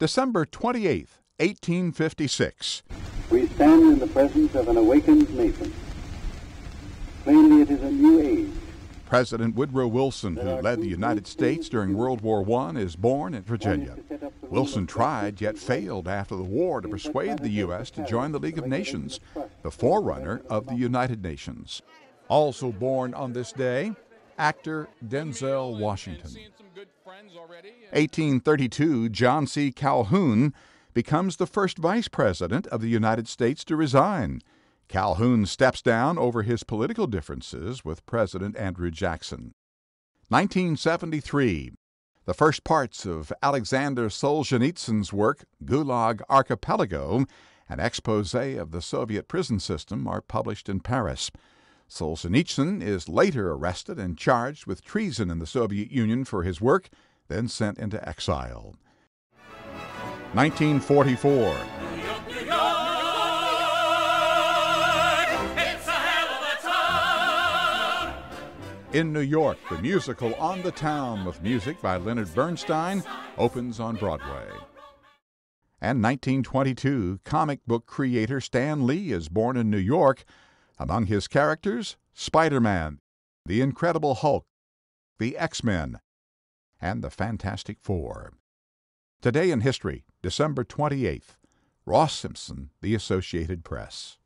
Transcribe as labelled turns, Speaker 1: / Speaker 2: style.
Speaker 1: December 28th, 1856.
Speaker 2: We stand in the presence of an awakened nation. Plainly, it is a new age.
Speaker 1: President Woodrow Wilson, who led the United States during World War I, is born in Virginia. Wilson tried, yet failed after the war to persuade the U.S. to join the League of Nations, the forerunner of the United Nations. Also born on this day, actor Denzel Washington. 1832, John C. Calhoun becomes the first vice president of the United States to resign. Calhoun steps down over his political differences with President Andrew Jackson. 1973, the first parts of Alexander Solzhenitsyn's work, Gulag Archipelago, an expose of the Soviet prison system, are published in Paris. Solzhenitsyn is later arrested and charged with treason in the Soviet Union for his work, then sent into exile. 1944. In New York, the musical On the Town, with music by Leonard Bernstein, opens on Broadway. And 1922, comic book creator Stan Lee is born in New York. Among his characters, Spider-Man, the Incredible Hulk, the X-Men, and the Fantastic Four. Today in History, December 28th, Ross Simpson, The Associated Press.